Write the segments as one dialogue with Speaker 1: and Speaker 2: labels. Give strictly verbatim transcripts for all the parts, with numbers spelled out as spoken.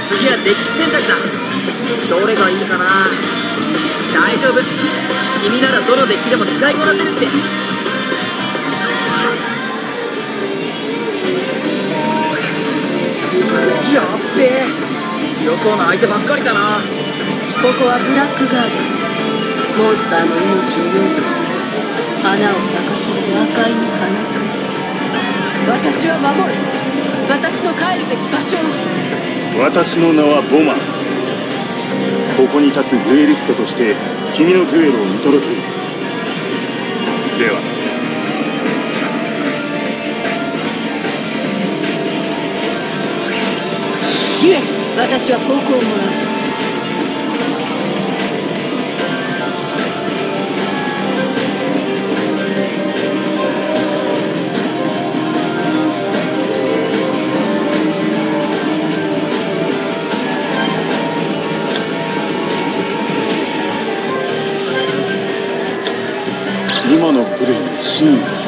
Speaker 1: 次はデッキ選択だ。どれがいいかな。大丈夫、君ならどのデッキでも使いこなせるって。やっべえ、強そうな相手ばっかりだな。
Speaker 2: ここはブラックガーデン。モンスターの命を読んで花を咲かせる魔界の花じゃ。私は守る。私の帰るべき場所を。
Speaker 3: 私の名はボマー。ここに立つデュエリストとして君のデュエルを見届ける。では
Speaker 2: デュエル、私は高校をもらう。
Speaker 3: 今のプレイのシーンは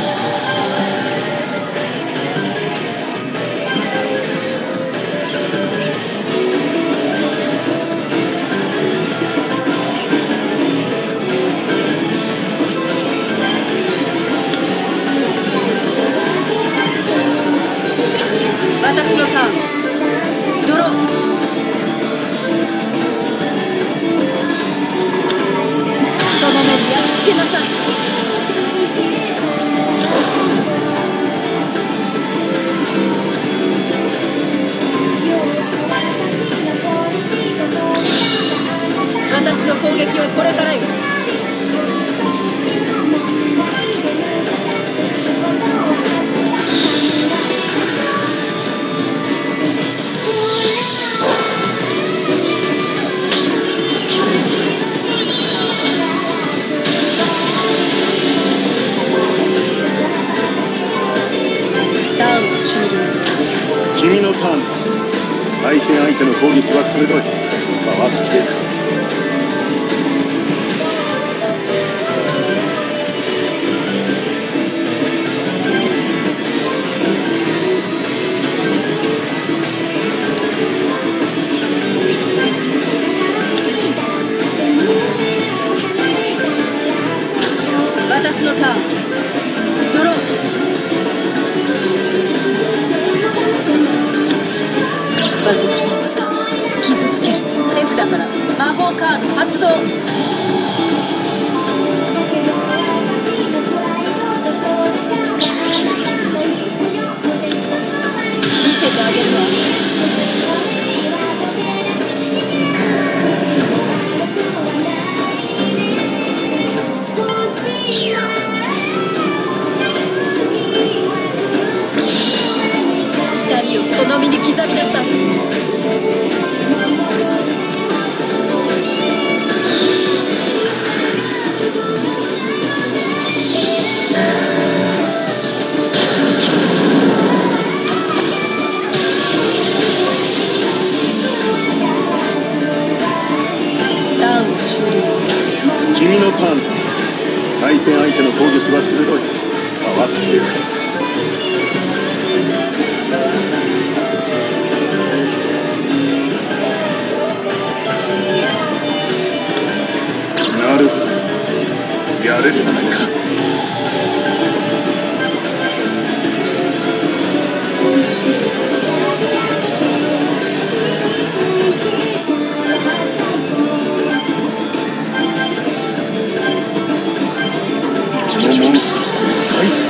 Speaker 2: 私のターン。ドロー。その目に焼き付けなさい。私の攻撃はこれからよ。ターンは終了。
Speaker 3: 君のターンだ。対戦相手の攻撃は鋭い。かわしきれるか。
Speaker 2: 私のターン。ドロー。私はまた傷つける。手札から魔法カード発動。見せてあげるわ。痛みをその身に刻みなさい。
Speaker 3: 君のターンだ。対戦相手の攻撃は鋭い。かわしきれるか。なるほど、やるではないか。このモンスターは一体。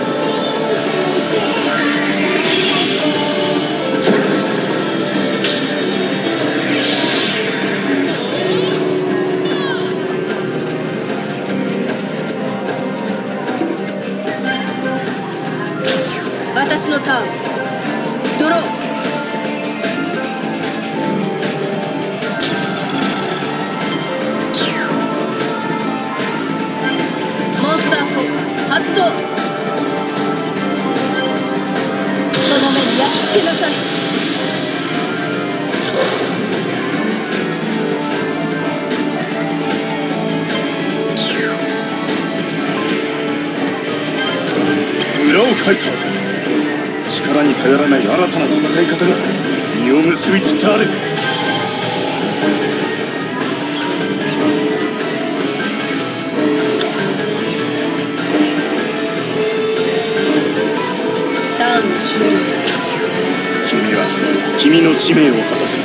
Speaker 2: 私のターン。ドロー。モンスター効果発動。その目に焼き付けなさい。
Speaker 3: 裏をかいた。力に頼らない新たな戦い方が身をを結びつつある。
Speaker 2: ターン終了。
Speaker 3: 君は君の使命を果たせ。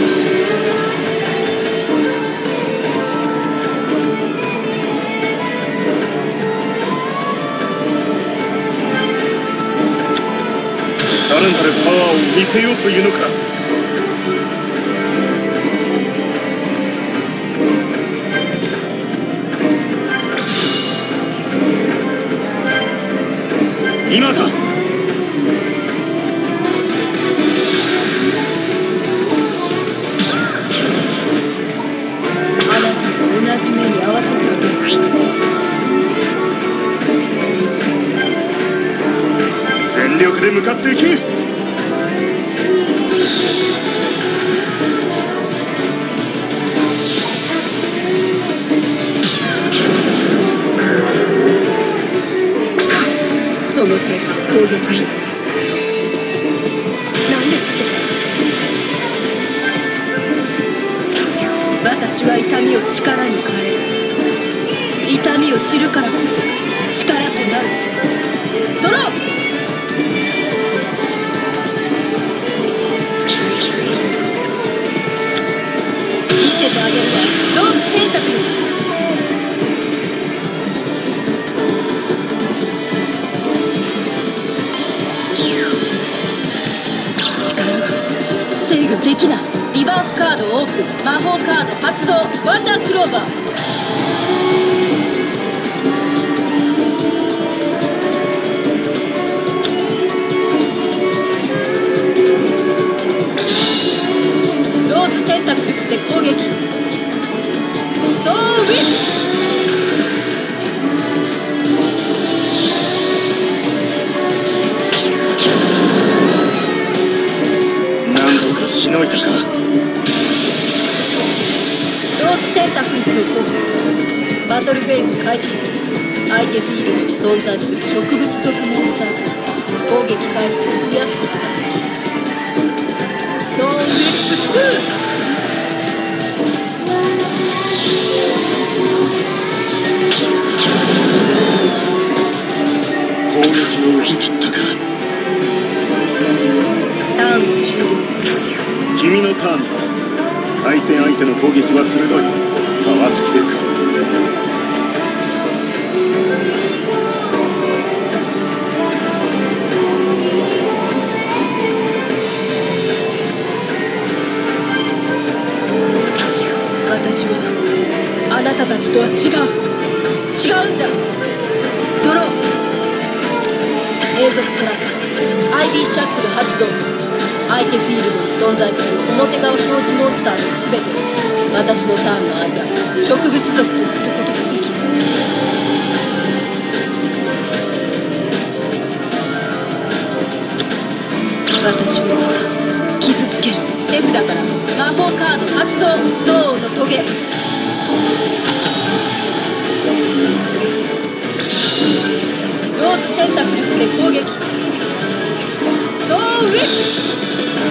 Speaker 3: さらなるパワーを見せようというのか。今だ。
Speaker 2: あなたと同じ目に合わせてあげる。
Speaker 3: 全力で向かっていけ。
Speaker 2: その手攻撃に。何ですって。私は痛みを力に変える。痛みを知るからこそ力となる。ドロー。見せてあげるわ。ローステンタクルス。制御できない。リバースカードオープン。魔法カード発動。ワンダークローバー。ローズテンタクルスで攻撃。ソーウィン。
Speaker 3: しのいだか。
Speaker 2: ローズテンタクルスの効果。バトルフェーズ開始時、相手フィールドに存在する植物属モンスターが攻撃回数を増やすことができる。ソーウィップツ
Speaker 3: ー。攻撃を受け切ったか。
Speaker 2: ターン終了。
Speaker 3: 君のターンだ。対戦相手の攻撃は鋭い。かわしきれるか。
Speaker 2: 私はあなたたちとは違う。違うんだ。ドロー。永続トラック。アイビーシャックル発動。相手フィールドに存在する表側表示モンスターの全てを私のターンの間植物族とすることができる。私はまた傷つける。手札から魔法カード発動。憎悪のトゲ。ローズテンタクルスで攻撃。ソーウィップ。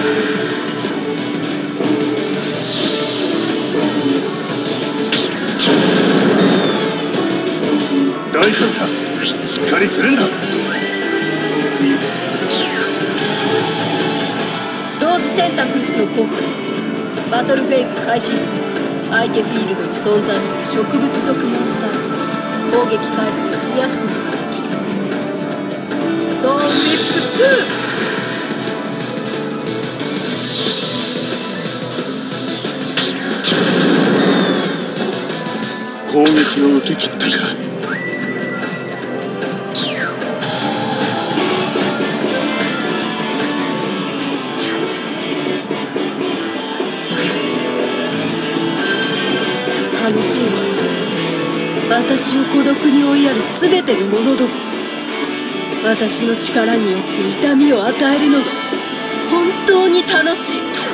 Speaker 3: 大丈夫か。しっかりするんだ。
Speaker 2: ローズテンタクルスの効果。バトルフェーズ開始時、相手フィールドに存在する植物属モンスターが攻撃回数を増やすことができる。ソーウィップツー。
Speaker 3: 攻撃を受け切ったか。
Speaker 2: 楽しいわ。私を孤独に追いやる全てのものども。私の力によって痛みを与えるのが本当に楽しい。